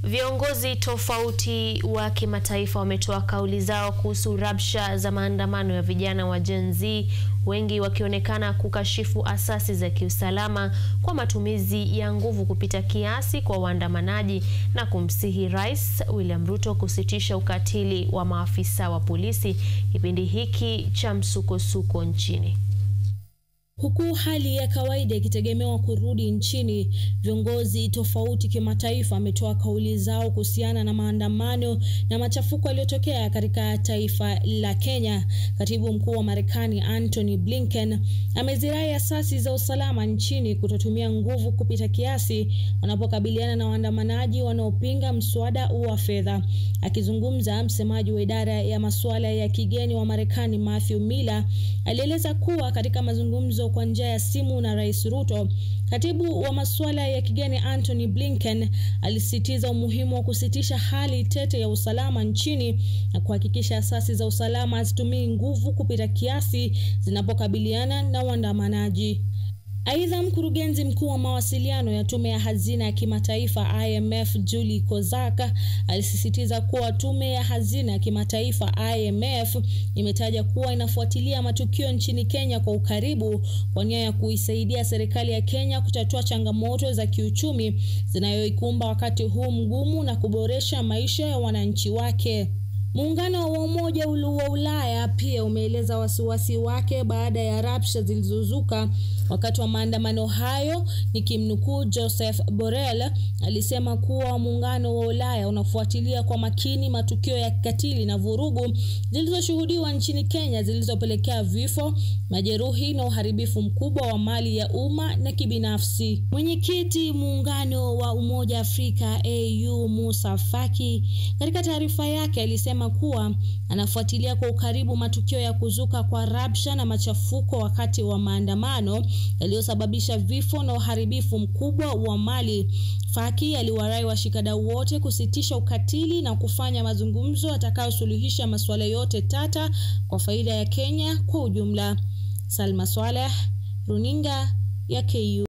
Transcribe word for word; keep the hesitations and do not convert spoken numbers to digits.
Viongozi tofauti wa kimataifa wametoa kauli zao kuhusu rabsha za maandamano ya vijana wa Gen Z, wengi wakionekana kukashifu asasi za kiusalama kwa matumizi ya nguvu kupita kiasi kwa waandamanaji na kumsihi Rais William Ruto kusitisha ukatili wa maafisa wa polisi kipindi hiki cha msukosuko nchini. Huku hali ya kawaida ikitegemewa kurudi nchini, viongozi tofauti kimataifa wametoa kauli zao kuhusiana na maandamano na machafuko yaliyotokea katika taifa la Kenya. Katibu mkuu wa Marekani Antony Blinken amezirai asasi za usalama nchini kutotumia nguvu kupita kiasi wanapokabiliana na waandamanaji wanaopinga mswada wa fedha. Akizungumza, msemaji wa idara ya masuala ya kigeni wa Marekani Matthew Miller alieleza kuwa katika mazungumzo kwa njia ya simu na Rais Ruto, katibu wa masuala ya kigeni Antony Blinken alisisitiza umuhimu wa kusitisha hali tete ya usalama nchini na kuhakikisha asasi za usalama hazitumii nguvu kupita kiasi zinapokabiliana na waandamanaji. Aidha, mkurugenzi mkuu wa mawasiliano ya tume ya hazina ya kimataifa I M F Julie Kozak alisisitiza kuwa tume ya hazina ya kimataifa I M F imetaja kuwa inafuatilia matukio nchini Kenya kwa ukaribu kwa nia ya kuisaidia serikali ya Kenya kutatua changamoto za kiuchumi zinayoikumba wakati huu mgumu na kuboresha maisha ya wananchi wake. Muungano wa Umoja wa Ulaya pia umeeleza wasiwasi wake baada ya rabsha zilizozuka wakati wa maandamano hayo. Nikimnukuu, Joseph Borrell alisema kuwa Muungano wa Ulaya unafuatilia kwa makini matukio ya kikatili na vurugu zilizoshuhudiwa nchini Kenya zilizopelekea vifo, majeruhi na uharibifu mkubwa wa mali ya umma na kibinafsi. Mwenyekiti Muungano wa Umoja Afrika A U Musa Faki katika taarifa yake alisema kuwa anafuatilia kwa ukaribu matukio ya kuzuka kwa rabsha na machafuko wakati wa maandamano yaliyosababisha vifo na uharibifu mkubwa wa mali. Faki aliwarai washikadau wote kusitisha ukatili na kufanya mazungumzo yatakayosuluhisha masuala yote tata kwa faida ya Kenya kwa ujumla. Salma Swaleh, Runinga ya K U.